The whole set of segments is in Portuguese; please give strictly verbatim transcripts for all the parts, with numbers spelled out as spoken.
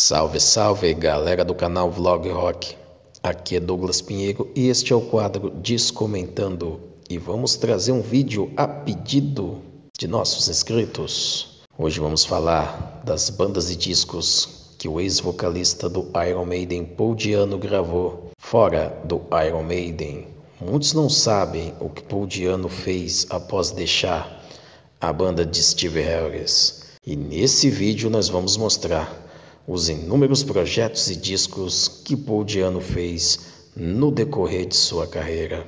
Salve, salve, galera do canal Vlog Rock. Aqui é Douglas Pinheiro e este é o quadro Descomentando. E vamos trazer um vídeo a pedido de nossos inscritos. Hoje vamos falar das bandas e discos que o ex-vocalista do Iron Maiden, Paul Di'Anno, gravou fora do Iron Maiden. Muitos não sabem o que Paul Di'Anno fez após deixar a banda de Steve Harris. E nesse vídeo nós vamos mostrar os inúmeros projetos e discos que Paul Di'Anno fez no decorrer de sua carreira.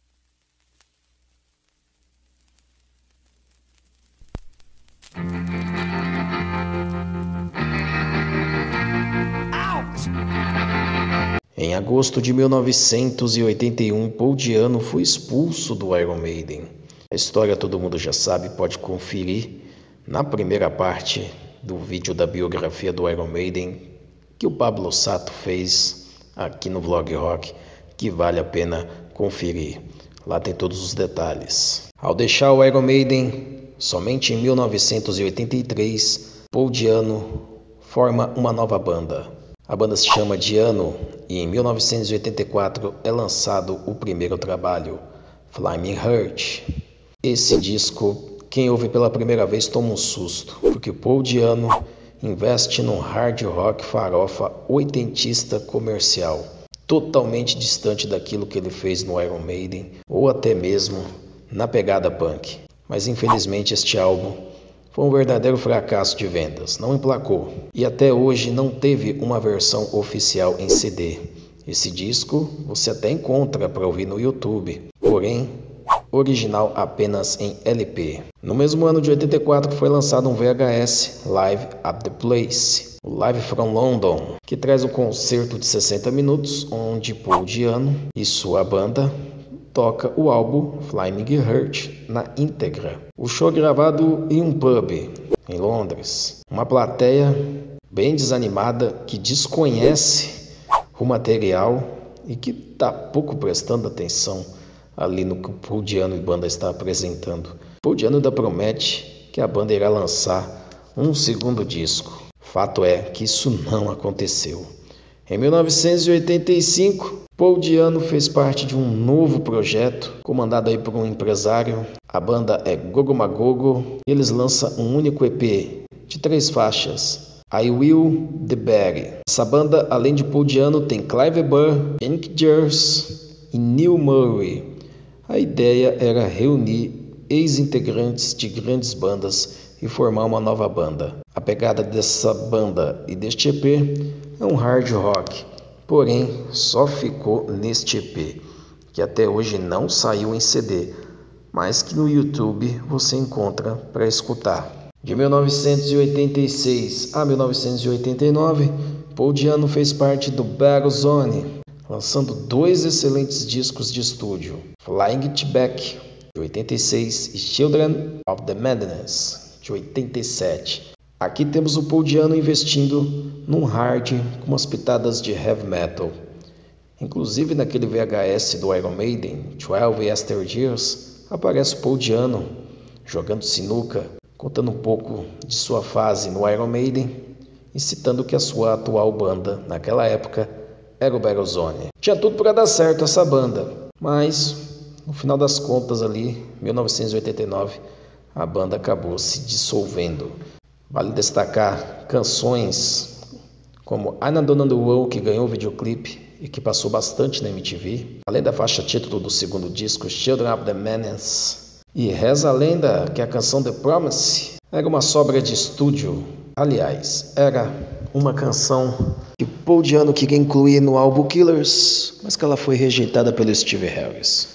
Em agosto de mil novecentos e oitenta e um, Paul Di'Anno foi expulso do Iron Maiden. A história todo mundo já sabe, pode conferir na primeira parte do vídeo da biografia do Iron Maiden que o Pablo Sato fez aqui no Vlog Rock, que vale a pena conferir. Lá tem todos os detalhes. Ao deixar o Iron Maiden, somente em mil novecentos e oitenta e três, Paul Di'Anno forma uma nova banda. A banda se chama Di'Anno e em mil novecentos e oitenta e quatro é lançado o primeiro trabalho, Flaming Heart. Esse disco, quem ouve pela primeira vez toma um susto, porque Paul Di'Anno investe num hard rock farofa oitentista comercial, totalmente distante daquilo que ele fez no Iron Maiden ou até mesmo na pegada punk. Mas infelizmente este álbum foi um verdadeiro fracasso de vendas, não emplacou e até hoje não teve uma versão oficial em C D. Esse disco você até encontra para ouvir no YouTube, porém original apenas em L P. No mesmo ano de oitenta e quatro foi lançado um V H S, Live at the Place, o Live from London, que traz um concerto de sessenta minutos, onde Paul Di'Anno e sua banda toca o álbum Flaming Heart na íntegra. O show é gravado em um pub em Londres. Uma plateia bem desanimada que desconhece o material e que está pouco prestando atenção ali no que o Paul Di'Anno e banda está apresentando. Paul Di'Anno ainda promete que a banda irá lançar um segundo disco. Fato é que isso não aconteceu. Em mil novecentos e oitenta e cinco, Paul Di'Anno fez parte de um novo projeto comandado aí por um empresário. A banda é Gogo Magogo e eles lançam um único E P de três faixas, I Will The Berry. Essa banda, além de Paul Di'Anno, tem Clive Burr, Hank Gers e Neil Murray. A ideia era reunir ex-integrantes de grandes bandas e formar uma nova banda. A pegada dessa banda e deste E P é um hard rock, porém só ficou neste E P, que até hoje não saiu em C D, mas que no YouTube você encontra para escutar. De mil novecentos e oitenta e seis a mil novecentos e oitenta e nove, Paul Di'Anno fez parte do Battlezone, lançando dois excelentes discos de estúdio, Flying It Back, de oitenta e seis, e Children of the Madness, de oitenta e sete. Aqui temos o Paul Di'Anno investindo num hard com umas pitadas de heavy metal. Inclusive naquele V H S do Iron Maiden, twelve Yesteryears, aparece o Paul Di'Anno jogando sinuca, contando um pouco de sua fase no Iron Maiden e citando que a sua atual banda naquela época era o Battlezone. Tinha tudo para dar certo essa banda, mas no final das contas ali, mil novecentos e oitenta e nove, a banda acabou se dissolvendo. Vale destacar canções como I'm Not Done the World, que ganhou o videoclipe e que passou bastante na M T V, além da faixa título do segundo disco, Children of the Madness, e Reza a Lenda, que é a canção The Promise, era uma sobra de estúdio. Aliás, era uma canção que Paul Di'Anno queria incluir no álbum Killers, mas que ela foi rejeitada pelo Steve Harris.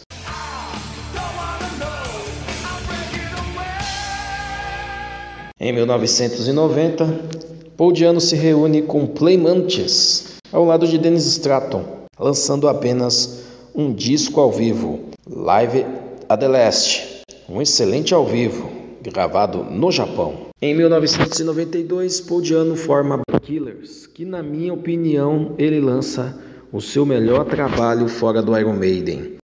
Em mil novecentos e noventa, Paul Di'Anno se reúne com Play Mantis, ao lado de Dennis Stratton, lançando apenas um disco ao vivo, Live at the Last, um excelente ao vivo, gravado no Japão. Em mil novecentos e noventa e dois, Paul Di'Anno forma Killers, que na minha opinião ele lança o seu melhor trabalho fora do Iron Maiden.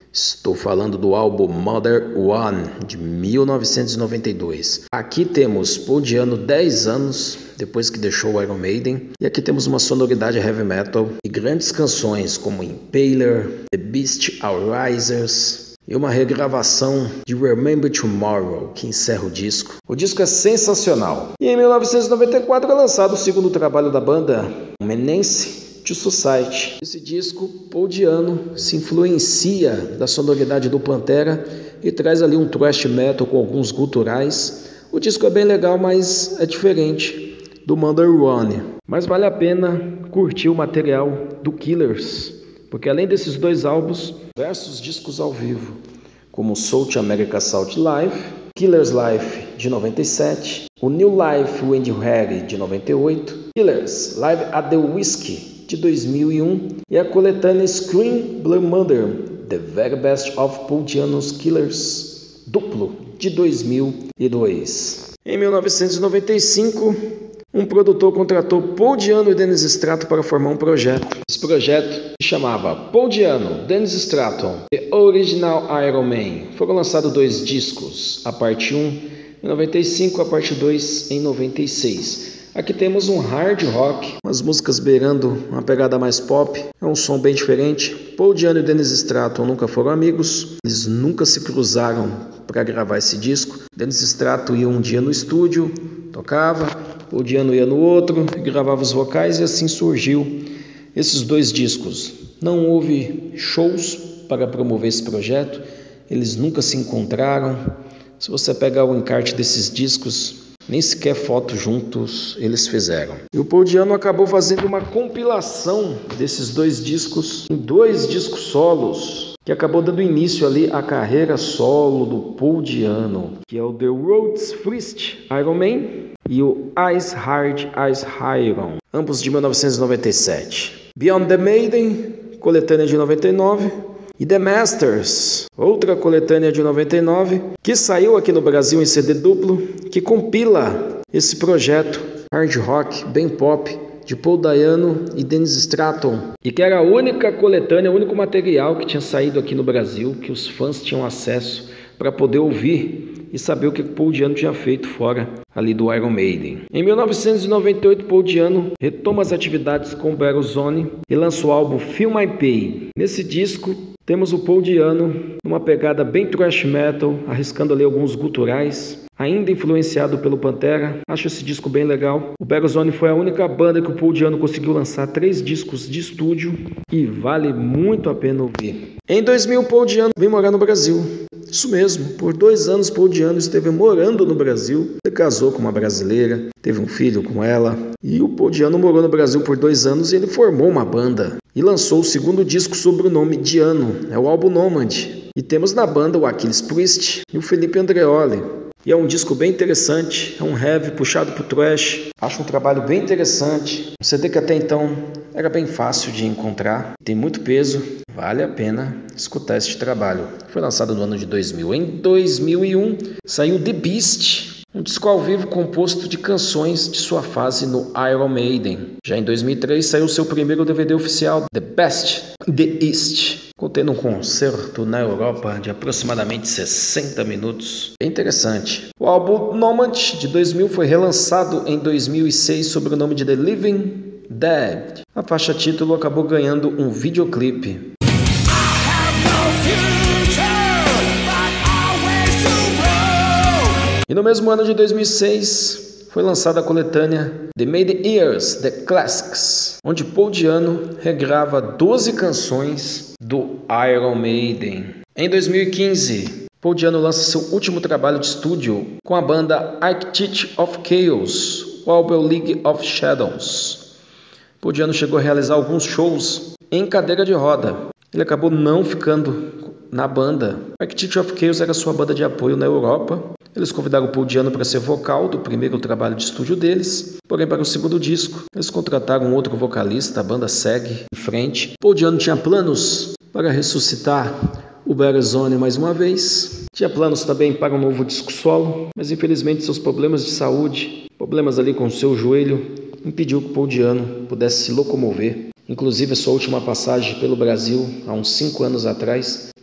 Estou falando do álbum Mother One, de mil novecentos e noventa e dois. Aqui temos Paul Di'Anno dez anos depois que deixou o Iron Maiden. E aqui temos uma sonoridade heavy metal e grandes canções como Impaler, The Beast Outrisers e uma regravação de Remember Tomorrow, que encerra o disco. O disco é sensacional. E em mil novecentos e noventa e quatro é lançado o segundo trabalho da banda, Menace to Society. Esse disco, Paul Di'Anno se influencia da sonoridade do Pantera e traz ali um thrash metal com alguns guturais. O disco é bem legal, mas é diferente do Mother One. Mas vale a pena curtir o material do Killers, porque além desses dois álbuns, diversos discos ao vivo, como South America South Live, Killers Live de noventa e sete, o New Life When You Ready de noventa e oito, Killers Live at the Whiskey de dois mil e um e a coletânea Scream Blood Mother, The Very Best of Paul Di'Anno's Killers duplo de dois mil e dois. Em mil novecentos e noventa e cinco, um produtor contratou Paul Di'Anno e Dennis Stratton para formar um projeto. Esse projeto se chamava Paul Di'Anno, Dennis Stratton, The Original Iron Man. Foram lançados dois discos, a parte um em noventa e cinco, a parte dois em noventa e seis. Aqui temos um hard rock, umas músicas beirando uma pegada mais pop, é um som bem diferente. Paul Di'Anno e Dennis Stratton nunca foram amigos, eles nunca se cruzaram para gravar esse disco. Dennis Stratton ia um dia no estúdio, tocava, Paul Di'Anno ia no outro, gravava os vocais e assim surgiu esses dois discos. Não houve shows para promover esse projeto, eles nunca se encontraram. Se você pegar o encarte desses discos, nem sequer foto juntos eles fizeram. E o Paul Di'Anno acabou fazendo uma compilação desses dois discos em dois discos solos, que acabou dando início ali à carreira solo do Paul Di'Anno, que é o The Rhodes First Iron Man e o Ice Hard Ice Iron, ambos de mil novecentos e noventa e sete. Beyond the Maiden, coletânea de noventa e nove, e The Masters, outra coletânea de noventa e nove, que saiu aqui no Brasil em C D duplo, que compila esse projeto hard rock, bem pop, de Paul Di'Anno e Dennis Stratton, e que era a única coletânea, o único material que tinha saído aqui no Brasil, que os fãs tinham acesso para poder ouvir e saber o que Paul Di'Anno tinha feito fora ali do Iron Maiden. Em mil novecentos e noventa e oito, Paul Di'Anno retoma as atividades com o Battlezone e lança o álbum Feel My Pain. Nesse disco temos o Paul Di'Anno numa pegada bem thrash metal, arriscando ali alguns guturais, ainda influenciado pelo Pantera. Acho esse disco bem legal. O Battlezone foi a única banda que o Paul Di'Anno conseguiu lançar três discos de estúdio e vale muito a pena ouvir. Em dois mil, Paul Di'Anno veio morar no Brasil. Isso mesmo, por dois anos Paul Di'Anno esteve morando no Brasil. Ele casou com uma brasileira, teve um filho com ela. E o Paul Di'Anno morou no Brasil por dois anos e ele formou uma banda. E lançou o segundo disco sob o nome Di'Anno, é o álbum Nomad. E temos na banda o Achilles Priest e o Felipe Andreoli. E é um disco bem interessante, é um heavy puxado pro thrash. Acho um trabalho bem interessante. Um C D que até então era bem fácil de encontrar, tem muito peso, vale a pena escutar este trabalho. Foi lançado no ano de dois mil. Em dois mil e um saiu The Beast, um disco ao vivo composto de canções de sua fase no Iron Maiden. Já em dois mil e três saiu seu primeiro D V D oficial, The Best The East, contendo um concerto na Europa de aproximadamente sessenta minutos. Bem interessante. O álbum Nomad de dois mil foi relançado em dois mil e seis sob o nome de The Living Dead. A faixa título acabou ganhando um videoclipe. E no mesmo ano de dois mil e seis foi lançada a coletânea The Maiden Years, The Classics, onde Paul Di'Anno regrava doze canções do Iron Maiden. Em dois mil e quinze, Paul Di'Anno lança seu último trabalho de estúdio com a banda Architect of Chaos, o álbum League of Shadows. Paul Di'Anno chegou a realizar alguns shows em cadeira de roda. Ele acabou não ficando na banda. Architect of Chaos era sua banda de apoio na Europa. Eles convidaram o Paul Di'Anno para ser vocal do primeiro trabalho de estúdio deles, porém para o segundo disco eles contrataram um outro vocalista, a banda segue em frente. Paul Di'Anno tinha planos para ressuscitar o Battlezone mais uma vez, tinha planos também para um novo disco solo, mas infelizmente seus problemas de saúde, problemas ali com o seu joelho, impediu que Paul Di'Anno pudesse se locomover. Inclusive a sua última passagem pelo Brasil, há uns cinco anos atrás,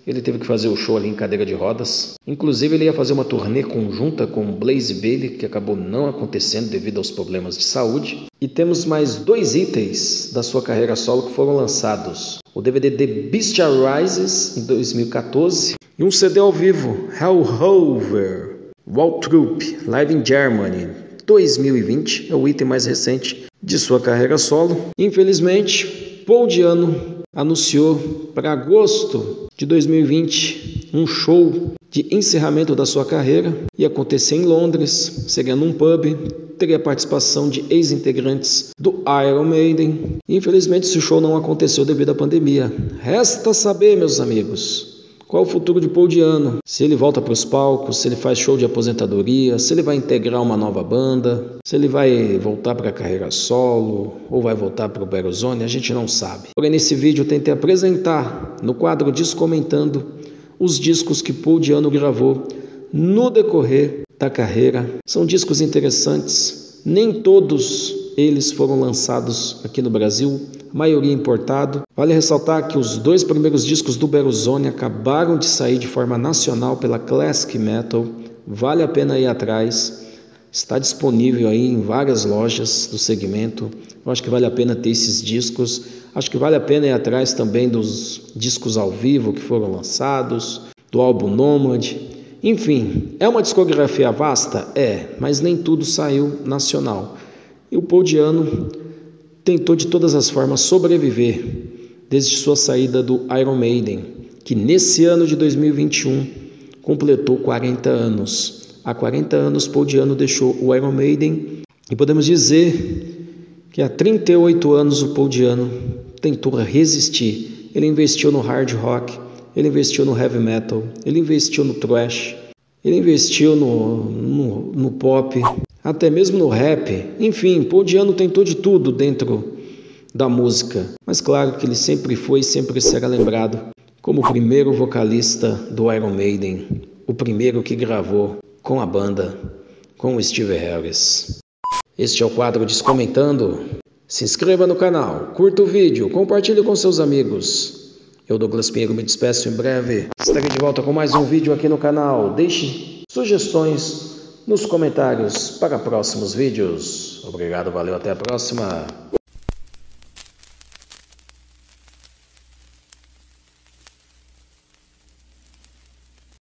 Ele teve que fazer o show ali em cadeira de rodas. Inclusive ele ia fazer uma turnê conjunta com Blaze Bayley, que acabou não acontecendo devido aos problemas de saúde. E temos mais dois itens da sua carreira solo que foram lançados. O D V D The Beast Arises, em dois mil e quatorze, e um C D ao vivo, Hellhover, Waltroop, Live in Germany, dois mil e vinte, é o item mais recente de sua carreira solo. Infelizmente, Paul Di'Anno anunciou para agosto de dois mil e vinte um show de encerramento da sua carreira. Ia acontecer em Londres, seria num pub, teria participação de ex-integrantes do Iron Maiden. Infelizmente esse show não aconteceu devido à pandemia. Resta saber, meus amigos, qual o futuro de Paul Di'Anno, se ele volta para os palcos, se ele faz show de aposentadoria, se ele vai integrar uma nova banda, se ele vai voltar para a carreira solo ou vai voltar para o Battlezone, a gente não sabe. Porém, nesse vídeo eu tentei apresentar no quadro Descomentando os discos que Paul Di'Anno gravou no decorrer da carreira. São discos interessantes, nem todos eles foram lançados aqui no Brasil, a maioria importado. Vale ressaltar que os dois primeiros discos do Battlezone acabaram de sair de forma nacional pela Classic Metal. Vale a pena ir atrás, está disponível aí em várias lojas do segmento. Eu acho que vale a pena ter esses discos. Acho que vale a pena ir atrás também dos discos ao vivo que foram lançados, do álbum Nomad. Enfim, é uma discografia vasta? É, mas nem tudo saiu nacional. E o Paul Di'Anno tentou de todas as formas sobreviver desde sua saída do Iron Maiden, que nesse ano de dois mil e vinte e um completou quarenta anos. Há quarenta anos Paul Di'Anno deixou o Iron Maiden e podemos dizer que há trinta e oito anos o Paul Di'Anno tentou resistir. Ele investiu no hard rock, ele investiu no heavy metal, ele investiu no thrash, ele investiu no, no, no pop, até mesmo no rap. Enfim, Paul Di'Anno tentou de tudo dentro da música, mas claro que ele sempre foi e sempre será lembrado como o primeiro vocalista do Iron Maiden, o primeiro que gravou com a banda, com o Steve Harris. Este é o quadro Descomentando. Se inscreva no canal, curta o vídeo, compartilhe com seus amigos. Eu, Douglas Pinheiro, me despeço em breve. Estarei de volta com mais um vídeo aqui no canal. Deixe sugestões nos comentários para próximos vídeos. Obrigado, valeu, até a próxima.